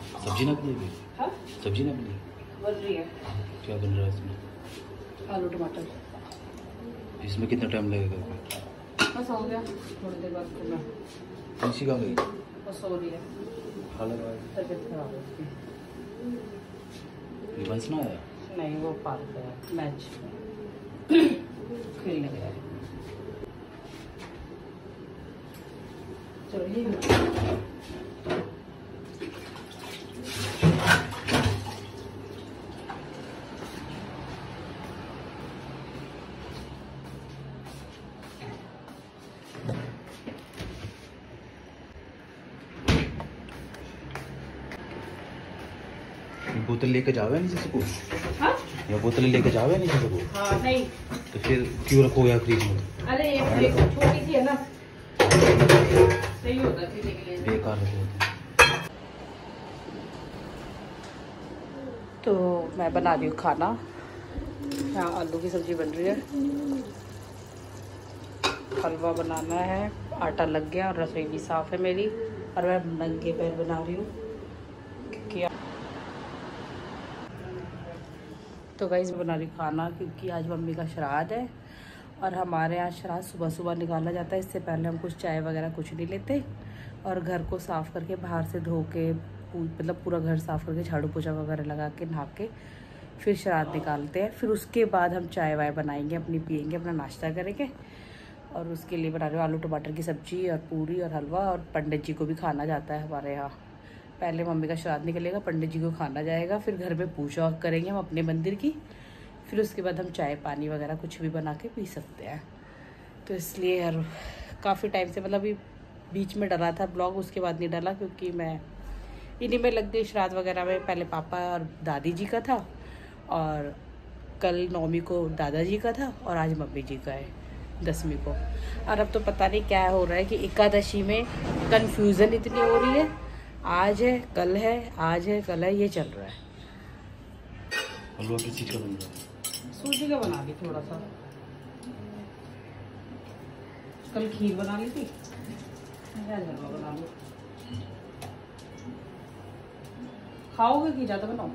सब्जी ना बनी? हाँ सब्जी ना बनी? बन रही है। क्या बन रहा है इसमें? आलू टमाटर। इसमें कितना टाइम लगेगा? बस हो गया, थोड़ी देर बाद फिर मैं। कौन-सी कहाँ गई? बस सो रही है, तबीयत खराब है उसकी। वंश ना आया? नहीं, वो पार्क गया, मैच खेलने गया है। चलिए बोतल लेके जावे नहीं जैसे को? हाँ? या बोतल लेके जावे नहीं जैसे को? हाँ नहीं। तो फिर क्यों रखो यार फ्रिज में? अरे ये छोटी सी है ना, सही होता है पीने के लिए। बेकार रखो। तो मैं बना रही हूँ खाना। यहाँ आलू की सब्जी बन रही है, हलवा बनाना है, आटा लग गया और रसोई भी साफ़ है मेरी। और मैं नंगे पैर बना रही हूँ क्योंकि तो गाइस बना रही खाना क्योंकि आज मम्मी का श्राद्ध है। और हमारे यहाँ श्राद्ध सुबह सुबह निकाला जाता है, इससे पहले हम कुछ चाय वगैरह कुछ नहीं लेते। और घर को साफ़ करके बाहर से धो के मतलब पूरा घर साफ़ करके झाड़ू पोछा वगैरह लगा के नहा के फिर श्राद्ध निकालते हैं। फिर उसके बाद हम चाय वाय बनाएंगे, अपनी पियेंगे, अपना नाश्ता करेंगे। और उसके लिए बना रही हूँ आलू टमाटर की सब्ज़ी और पूरी और हलवा। और पंडित जी को भी खाना जाता है हमारे यहाँ। पहले मम्मी का श्राद्ध निकलेगा, पंडित जी को खाना जाएगा, फिर घर में पूजा करेंगे हम अपने मंदिर की। फिर उसके बाद हम चाय पानी वगैरह कुछ भी बना के पी सकते हैं। तो इसलिए यार काफ़ी टाइम से मतलब बीच में डला था ब्लॉग, उसके बाद नहीं डाला क्योंकि मैं इन्हीं में लग गई श्राद्ध वगैरह में। पहले पापा और दादी जी का था और कल 9वीं को दादाजी का था और आज मम्मी जी का है 10वीं को। और अब तो पता नहीं क्या हो रहा है कि एकादशी में कन्फ्यूज़न इतनी हो रही है, आज है कल है, आज है कल है, ये चल रहा है। हलवा किस चीज़ का बन रहा है? सूजी का बना ली थोड़ा सा, कल खीर बना ली थी, हलवा बना लो। खाओगे कि ज़्यादा बनाओ?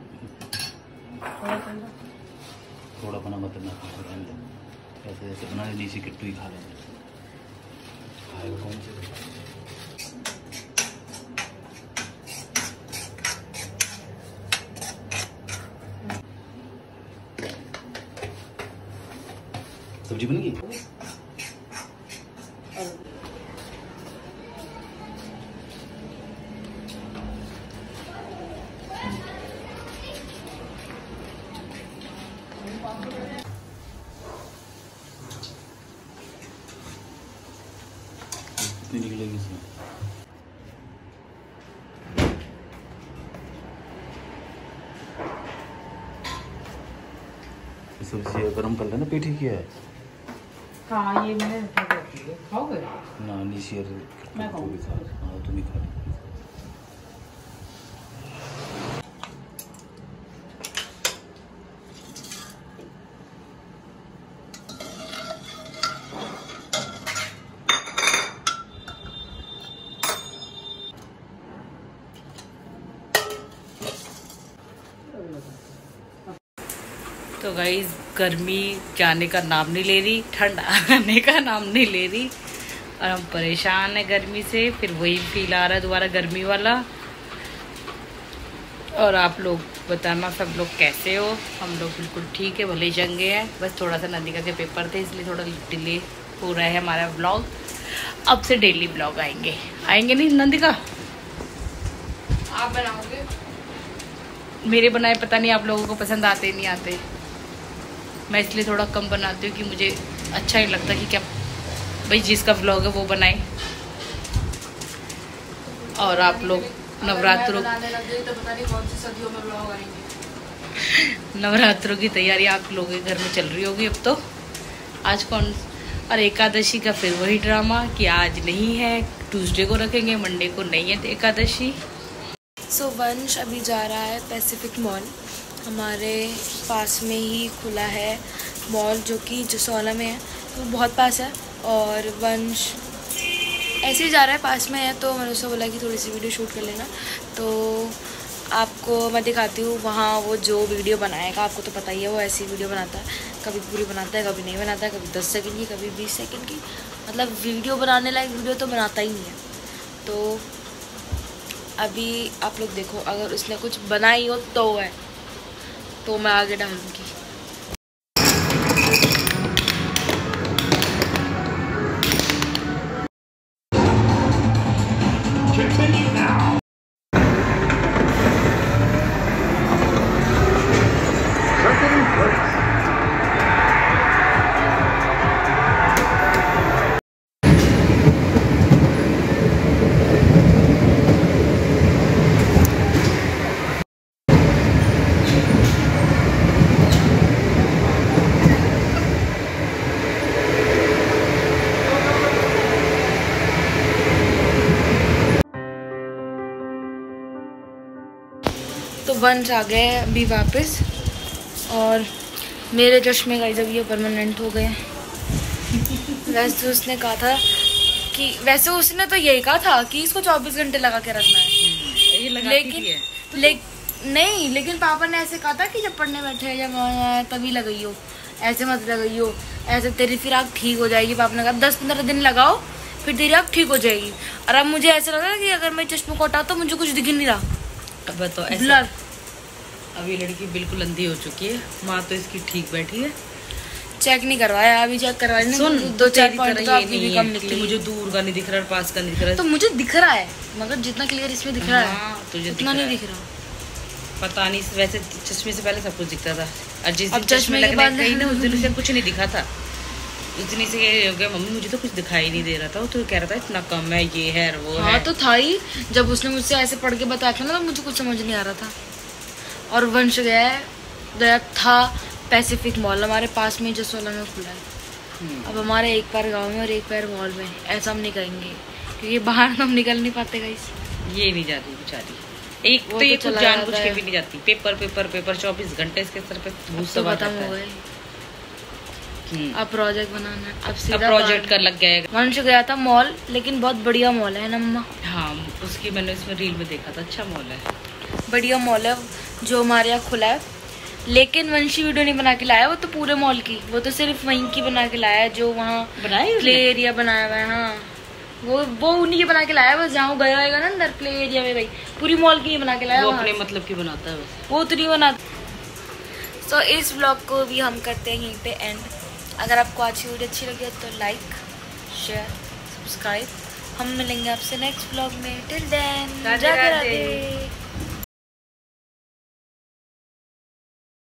थोड़ा बना मतलब ना खा ऐसे ऐसे बना ली सी किट्टू ही खा लेंगे। खाएगा कौन से? सब्जी बन गई? कितनी निकलेगी इसमें? सब्जी गरम कर लेना, पेट ही किया है। हाँ ये मैंने खाओगे ना नीचे मैं खाऊंगी। हाँ तुम ही खा लो। तो गाइस गर्मी जाने का नाम नहीं ले रही, ठंड आने का नाम नहीं ले रही और हम परेशान हैं गर्मी से। फिर वही फील आ रहा है दोबारा गर्मी वाला। और आप लोग बताना सब लोग कैसे हो? हम लोग बिल्कुल ठीक है, भले चंगे हैं। बस थोड़ा सा नंदिका के पेपर थे इसलिए थोड़ा डिले हो रहा है हमारा व्लॉग। अब से डेली व्लॉग आएंगे नहीं नंदिका? आप बनाओगे? मेरे बनाए पता नहीं आप लोगों को पसंद आते नहीं आते। मैं इसलिए थोड़ा कम बनाती हूँ कि मुझे अच्छा नहीं लगता कि क्या भाई जिसका व्लॉग है वो बनाए। और आप लोग नवरात्रों तो पता नहीं कौन सी सदियों में व्लॉग आएंगे। नवरात्रों की तैयारी आप लोगों के घर में चल रही होगी अब तो। आज कौन और एकादशी का फिर वही ड्रामा कि आज नहीं है, ट्यूसडे को रखेंगे, मंडे को नहीं है एकादशी। सो वंश अभी जा रहा है पैसिफिक मॉल, हमारे पास में ही खुला है मॉल जो कि जसौला में है, तो बहुत पास है। और वंश ऐसे ही जा रहा है, पास में है, तो मैंने उससे बोला कि थोड़ी सी वीडियो शूट कर लेना। तो आपको मैं दिखाती हूँ वहाँ वो जो वीडियो बनाएगा। आपको तो पता ही है वो ऐसी वीडियो बनाता है, कभी पूरी बनाता है, कभी नहीं बनाता है, कभी 10 सेकंड की, कभी 20 सेकंड की। मतलब वीडियो बनाने लायक वीडियो तो बनाता ही नहीं है। तो अभी आप लोग देखो, अगर उसने कुछ बनाई हो तो मैं आगे डालूँगी। तो वंश आ गए अभी वापस, और मेरे चश्मे का जब ये परमानेंट हो गए। वैसे उसने कहा था कि उसने तो यही कहा था कि इसको 24 घंटे लगा के रखना है। ये लेकिन पापा ने ऐसे कहा था कि जब पढ़ने बैठे जब तभी लगाइयो, ऐसे मत लगाइयो, ऐसे तेरी फिर आँख ठीक हो जाएगी। पापा ने कहा 10-15 दिन लगाओ फिर तेरी आँख ठीक हो जाएगी। और अब मुझे ऐसा लग रहा है कि अगर मैं चश्मे को हटाऊं तो मुझे कुछ दिख नहीं रहा। अब तो ऐसा ब्लर। अब ये लड़की बिल्कुल अंधी हो चुकी है। माँ तो इसकी ठीक बैठी है। चेक नहीं करवाया, अभी चेक करवाया। सुन, 2-4 पॉइंट तो आपकी भी कम कि निकली। मुझे दूर का नहीं दिख रहा और पास का नहीं दिख रहा। तो मुझे दिख रहा है, मगर जितना क्लियर इसमें दिख रहा है तुझे उतना नहीं दिख रहा। पता नहीं, वैसे चश्मे से पहले सब कुछ दिखता था, और जिस अब दिन चश्मे के लगने बाद गई ना उस दिन उसे कुछ नहीं दिखा था। उस दिन से ये हो गया, मम्मी मुझे तो कुछ दिखाई नहीं दे रहा था। वो तो कह रहा था इतना कम है, ये है वो हाँ है। तो था ही, जब उसने मुझसे ऐसे पढ़ के बताया था ना तो मुझे कुछ समझ नहीं आ रहा था। और वंश गया था पैसिफिक मॉल, हमारे पास में जसोला में खुला है। अब हमारे एक पैर गाँव में और एक पैर मॉल में, ऐसा हम नहीं करेंगे क्योंकि बाहर हम निकल नहीं पाते गाइस। ये नहीं जाती बेचारी, एक तो ये कुछ जानबूझ के भी नहीं जाती। पेपर 24 घंटे इसके सर पे भूत तो सवार खत्म रहता हो है। गए। अब प्रोजेक्ट बनाना है, अब सीधा प्रोजेक्ट कर लग गया। वंश गया था मॉल, लेकिन बहुत बढ़िया मॉल है ना मम्मा। हाँ, उसकी मैंने इसमें रील में देखा था, अच्छा मॉल है, बढ़िया मॉल है जो हमारे यहाँ खुला है। लेकिन वंशी वीडियो नहीं बना के लाया, वो तो पूरे मॉल की, वो तो सिर्फ वहीं की बना के लाया है जो वहाँ प्ले एरिया बनाया हुआ है। हाँ, वो उन्हीं के बना के लाया है, बस जहाँ गया होगा ना अंदर प्ले एरिया में, भाई पूरी मॉल की बना के लाया। वो अपने मतलब की बनाता है बस, वो तो नहीं बनाता। तो इस व्लॉग को भी हम करते हैं यहीं पे एंड। अगर आपको आज की वीडियो अच्छी लगी तो लाइक, शेयर, सब्सक्राइब। हम मिलेंगे आपसे नेक्स्ट व्लॉग में। Till then, Radhe Radhe.